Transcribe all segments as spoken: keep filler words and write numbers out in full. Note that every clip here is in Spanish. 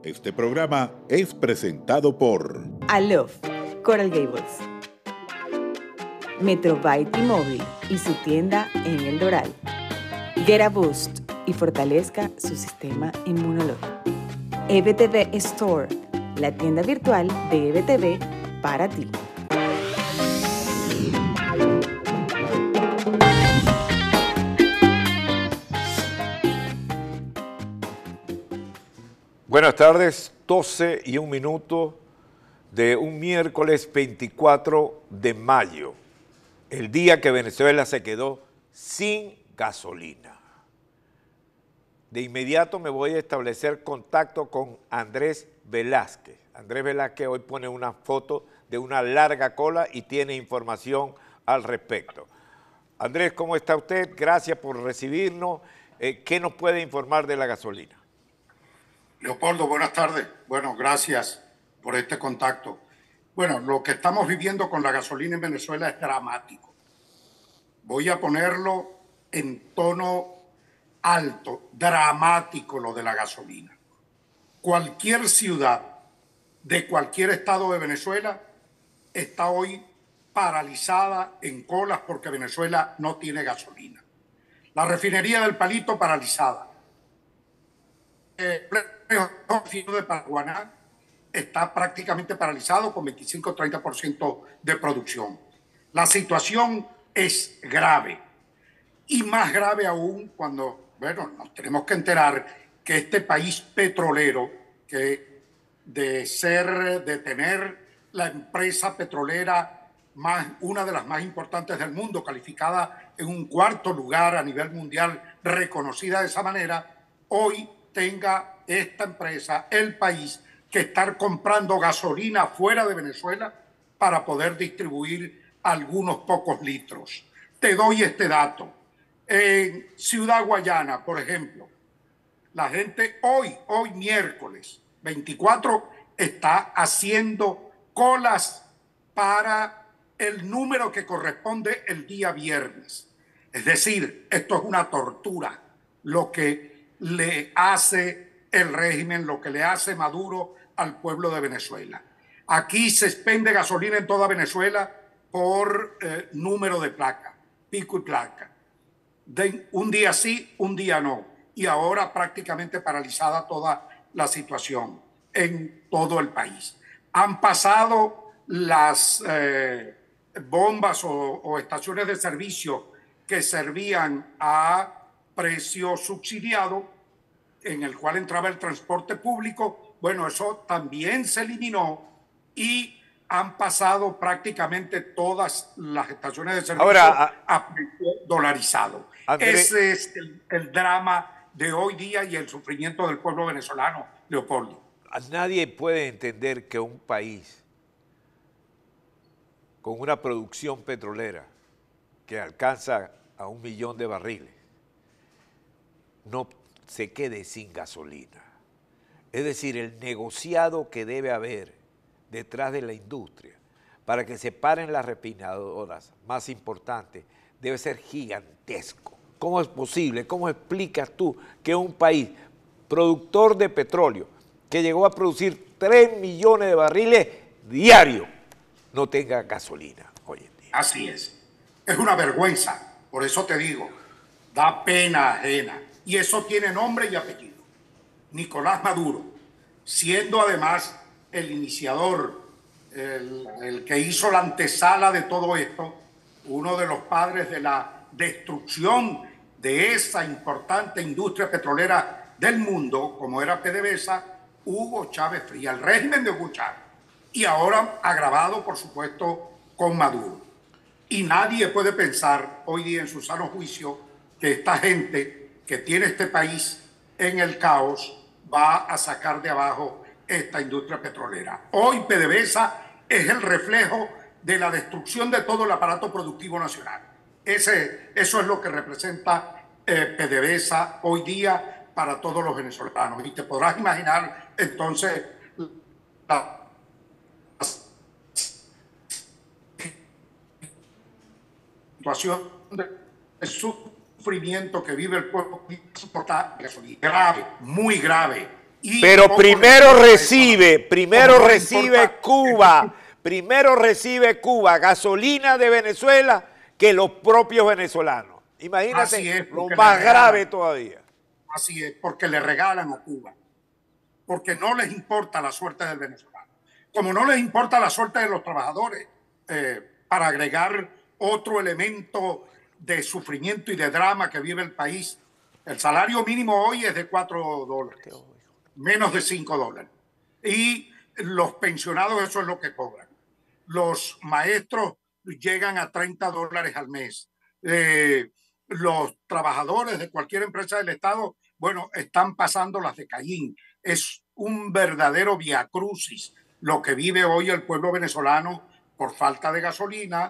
Este programa es presentado por Aloft, Coral Gables, Metrobyte T-Mobile y su tienda en El Doral. Get a Boost y fortalezca su sistema inmunológico. E B T V Store, la tienda virtual de E B T V para ti. Buenas tardes, doce y un minuto de un miércoles veinticuatro de mayo, el día que Venezuela se quedó sin gasolina. De inmediato me voy a establecer contacto con Andrés Velázquez. Andrés Velázquez hoy pone una foto de una larga cola y tiene información al respecto. Andrés, ¿cómo está usted? Gracias por recibirnos. Eh, ¿Qué nos puede informar de la gasolina? Leopoldo, buenas tardes. Bueno, gracias por este contacto. Bueno, lo que estamos viviendo con la gasolina en Venezuela es dramático. Voy a ponerlo en tono alto, dramático lo de la gasolina. Cualquier ciudad de cualquier estado de Venezuela está hoy paralizada en colas porque Venezuela no tiene gasolina. La refinería del Palito paralizada. El de Paraguaná está prácticamente paralizado con veinticinco a treinta por ciento de producción. La situación es grave y más grave aún cuando, bueno, nos tenemos que enterar que este país petrolero, que de ser, de tener la empresa petrolera más, una de las más importantes del mundo, calificada en un cuarto lugar a nivel mundial, reconocida de esa manera, hoy tenga esta empresa, el país, que estar comprando gasolina fuera de Venezuela para poder distribuir algunos pocos litros. Te doy este dato. En Ciudad Guayana, por ejemplo, la gente hoy, hoy miércoles veinticuatro, está haciendo colas para el número que corresponde el día viernes. Es decir, esto es una tortura, lo que le hace el régimen, lo que le hace Maduro al pueblo de Venezuela. Aquí se expende gasolina en toda Venezuela por eh, número de placa, pico y placa. De un día sí, un día no. Y ahora prácticamente paralizada toda la situación en todo el país. Han pasado las eh, bombas o, o estaciones de servicio que servían a precio subsidiado, en el cual entraba el transporte público. Bueno, eso también se eliminó y han pasado prácticamente todas las estaciones de servicio Ahora, a, a precio dolarizado. Andrés, Ese es el, el drama de hoy día y el sufrimiento del pueblo venezolano, Leopoldo. Nadie puede entender que un país con una producción petrolera que alcanza a un millón de barriles no se quede sin gasolina. Es decir, el negociado que debe haber detrás de la industria para que se paren las refinadoras más importantes debe ser gigantesco. ¿Cómo es posible? ¿Cómo explicas tú que un país productor de petróleo que llegó a producir tres millones de barriles diarios no tenga gasolina hoy en día? Así es. Es una vergüenza. Por eso te digo, da pena ajena. Y eso tiene nombre y apellido. Nicolás Maduro, siendo además el iniciador, el, el que hizo la antesala de todo esto, uno de los padres de la destrucción de esa importante industria petrolera del mundo, como era PDVSA, Hugo Chávez Frías, el régimen de Hugo Chávez. Y ahora agravado, por supuesto, con Maduro. Y nadie puede pensar hoy día en su sano juicio que esta gente que tiene este país en el caos va a sacar de abajo esta industria petrolera. Hoy PDVSA es el reflejo de la destrucción de todo el aparato productivo nacional. Ese, eso es lo que representa eh, PDVSA hoy día para todos los venezolanos. Y te podrás imaginar entonces la situación de sufrimiento que vive el pueblo grave, muy grave. Y Pero primero recibe, primero no recibe importa. Cuba, primero recibe Cuba gasolina de Venezuela que los propios venezolanos. Imagínate, Así es, lo porque más le regalan. grave todavía. Así es, porque le regalan a Cuba, porque no les importa la suerte del venezolano, como no les importa la suerte de los trabajadores, eh, para agregar otro elemento de sufrimiento y de drama que vive el país. El salario mínimo hoy es de cuatro dólares, menos de cinco dólares. Y los pensionados, eso es lo que cobran. Los maestros llegan a treinta dólares al mes. Eh, los trabajadores de cualquier empresa del Estado, bueno, están pasando las de Cayín. Es un verdadero viacrucis lo que vive hoy el pueblo venezolano por falta de gasolina,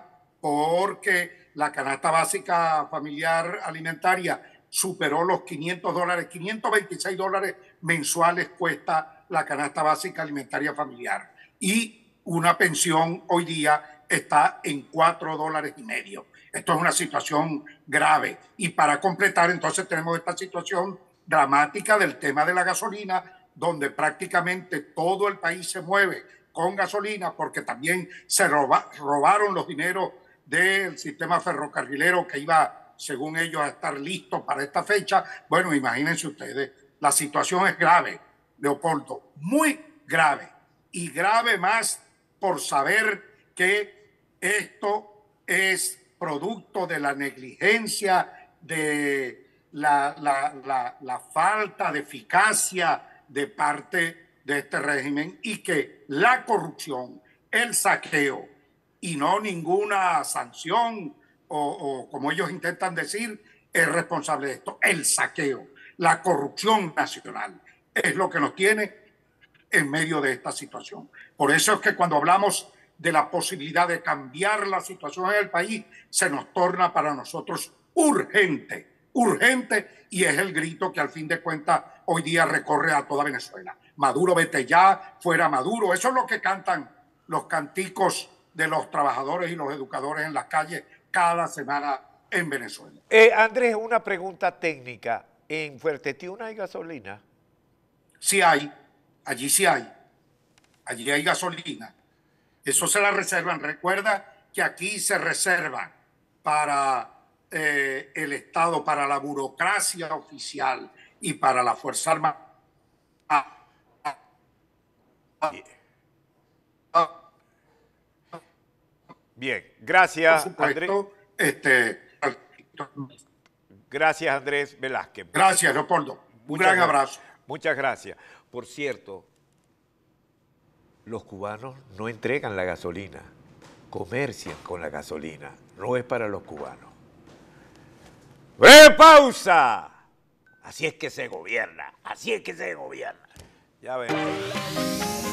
porque la canasta básica familiar alimentaria superó los quinientos dólares, quinientos veintiséis dólares mensuales cuesta la canasta básica alimentaria familiar. Y una pensión hoy día está en cuatro dólares y medio. Esto es una situación grave. Y para completar, entonces tenemos esta situación dramática del tema de la gasolina, donde prácticamente todo el país se mueve con gasolina, porque también se roba, robaron los dineros del sistema ferrocarrilero que iba, según ellos, a estar listo para esta fecha. Bueno, imagínense ustedes, la situación es grave, Leopoldo, muy grave, y grave más por saber que esto es producto de la negligencia, de la, la, la, la falta de eficacia de parte de este régimen, y que la corrupción, el saqueo y no ninguna sanción o, o como ellos intentan decir, es responsable de esto. El saqueo, la corrupción nacional es lo que nos tiene en medio de esta situación. Por eso es que cuando hablamos de la posibilidad de cambiar la situación en el país, se nos torna para nosotros urgente, urgente, y es el grito que al fin de cuentas hoy día recorre a toda Venezuela. Maduro, vete ya, fuera Maduro. Eso es lo que cantan los canticos de los trabajadores y los educadores en las calles cada semana en Venezuela. Eh, Andrés, una pregunta técnica. ¿En Fuerte Tiuna hay gasolina? Sí hay, allí sí hay. Allí hay gasolina. Eso se la reservan. Recuerda que aquí se reserva para eh, el Estado, para la burocracia oficial y para la Fuerza Armada. Bien, gracias, Por supuesto, Andrés. este, Gracias, Andrés Velázquez. gracias, Leopoldo. Un Muchas gran gracias. abrazo. Muchas gracias. Por cierto, los cubanos no entregan la gasolina, comercian con la gasolina, no es para los cubanos. ¡Breve pausa! Así es que se gobierna, así es que se gobierna. Ya ven.